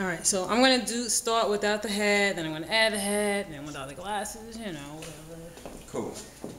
Alright, so I'm going to start without the hat, then I'm going to add the hat, then without the glasses, you know, whatever. Cool.